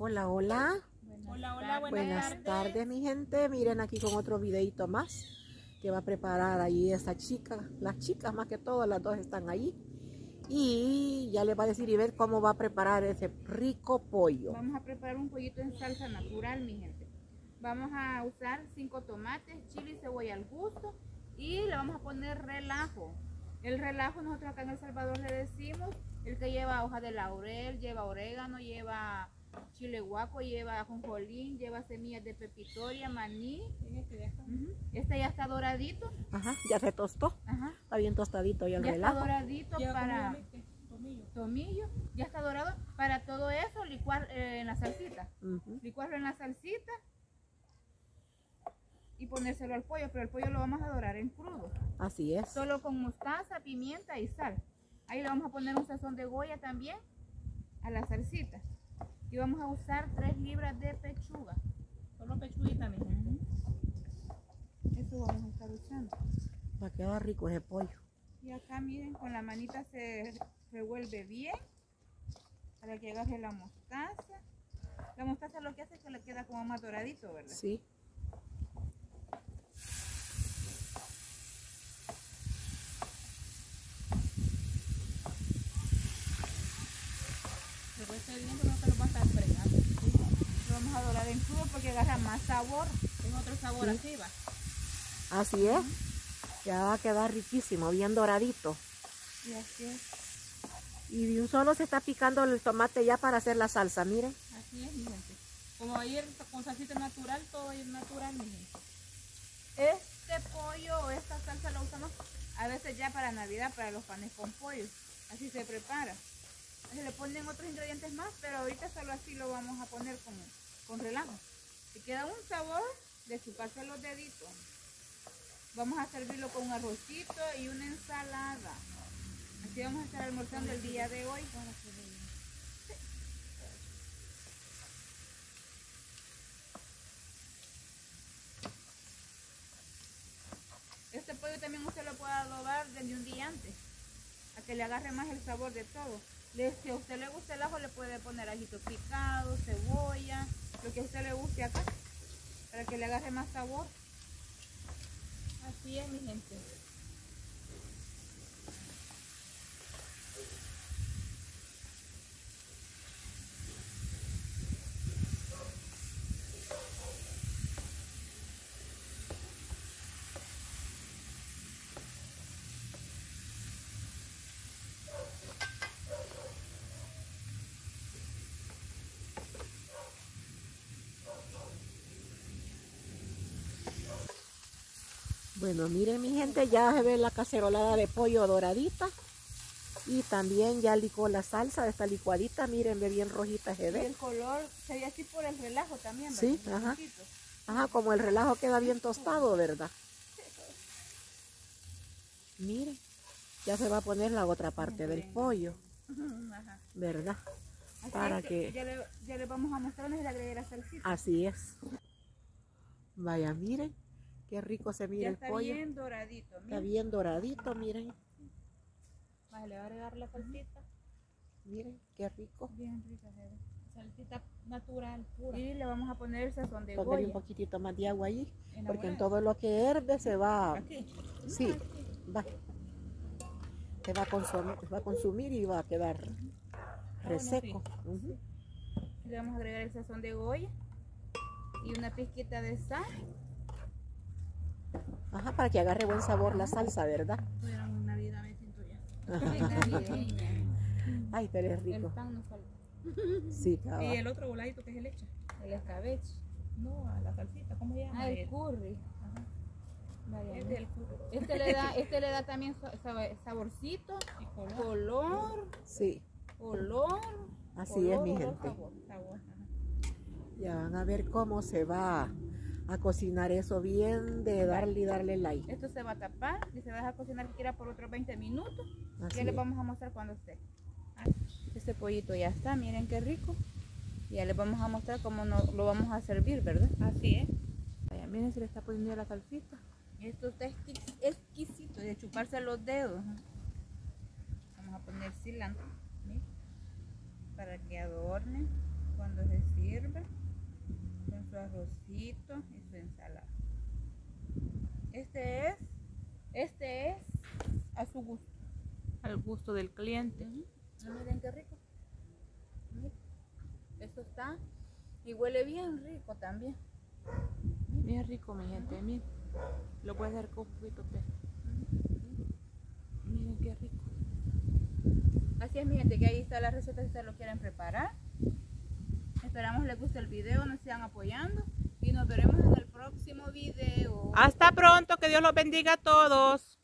Hola, hola. Hola, Buenas tardes, mi gente. Miren aquí con otro videito más que va a preparar ahí esta chica. Las chicas más que todo, las dos están ahí. Y ya les va a decir y ver cómo va a preparar ese rico pollo. Vamos a preparar un pollito en salsa natural, mi gente. Vamos a usar 5 tomates, chile y cebolla al gusto. Y le vamos a poner relajo. El relajo nosotros acá en El Salvador le decimos el que lleva hoja de laurel, lleva orégano, lleva chile guaco, lleva ajonjolín, lleva semillas de pepitoria, maní. Este ya está doradito. Ajá, ya se tostó. Ajá. Está bien tostadito ya el Ya relajo. está doradito para tomillo. Ya está dorado. Para todo eso licuar en la salsita. Licuarlo en la salsita y ponérselo al pollo, pero el pollo lo vamos a dorar en crudo. Así es. Solo con mostaza, pimienta y sal. Ahí le vamos a poner un sazón de Goya también a la salsita. Y vamos a usar 3 libras de pechuga. Solo pechuguita, mi gente. Eso vamos a estar usando. Va a quedar rico ese pollo. Y acá miren, con la manita se revuelve bien para que agarre la mostaza. La mostaza lo que hace es que le queda como más doradito, ¿verdad? Sí. Pero este viento no se lo va a estar fregando. ¿Sí? Lo vamos a dorar en crudo porque agarra más sabor. Es otro sabor así, va. Así es. Ya va a quedar riquísimo, bien doradito. Y así es. Y de un solo se está picando el tomate ya para hacer la salsa, miren. Así es, mi gente. Como ayer con salsita natural, todo es natural, mi gente. Este pollo o esta salsa la usamos a veces ya para Navidad, para los panes con pollo. Así se prepara. Se le ponen otros ingredientes más, pero ahorita solo así lo vamos a poner con relajo. Y queda un sabor de chuparse los deditos. Vamos a servirlo con un arrocito y una ensalada. Así vamos a estar almorzando el día de hoy. Este pollo también usted lo puede adobar desde un día antes, a que le agarre más el sabor de todo. Si a usted le gusta el ajo, le puede poner ajito picado, cebolla, lo que a usted le guste acá, para que le agarre más sabor. Así es, mi gente. Bueno, miren mi gente, ya se ve la cacerolada de pollo doradita. Y también ya licó la salsa, esta licuadita, miren, ve bien rojita se ve. Y el color se ve así por el relajo también, ¿verdad? Sí, ajá. Ajá, como el relajo queda bien tostado, ¿verdad? Miren, ya se va a poner la otra parte del pollo, ¿verdad? Así Para es que... Ya le vamos a mostrar donde le agregué la salsita. Así es. Vaya, miren, qué rico se mira el pollo. Ya está bien doradito. Está bien doradito, miren. Vale, le voy a agregar la salsita. Miren, qué rico. Bien rica, salsita natural, pura. Y le vamos a poner el sazón de Ponerle Goya. un poquitito más de agua allí, porque en todo lo que herve se va... ¿Aquí? Sí, va. Se va a consumir y va a quedar reseco. Sí. Le vamos a agregar el sazón de Goya y una pizquita de sal. Ajá, para que agarre buen sabor la salsa, ¿verdad? Pero en Navidad me siento ya. Ay, pero es rico. El pan nos falta. Sí, cabal. Y el otro voladito que es el hecho. El escabeche. No, a la salsita, ¿cómo se llama? Ah, el curry. Ajá. Vale, es del curry. Este le da también saborcito, y color. Sí. Olor. Así color, es, mi olor, gente. sabor. Ya van a ver cómo se va a cocinar eso bien de darle like. Esto se va a tapar y se va a dejar cocinar siquiera por otros 20 minutos. Así Ya les vamos a mostrar cuando esté. Este pollito ya está, miren qué rico. Ya les vamos a mostrar cómo lo vamos a servir, ¿verdad? Así es. Vaya, miren, se le está poniendo la salsita. Esto está exquisito de chuparse los dedos. Vamos a poner cilantro, ¿sí? Para que adorne cuando se sirva. arrocito y su ensalada. Este es a su gusto. Al gusto del cliente. Miren qué rico. Miren, esto está y huele bien rico también. Bien rico, mi gente. Miren. Lo voy a hacer con un poquito de... Miren qué rico. Así es, mi gente, que ahí está la receta si ustedes lo quieren preparar. Esperamos les guste el video, nos sigan apoyando y nos veremos en el próximo video. Hasta pronto, que Dios los bendiga a todos.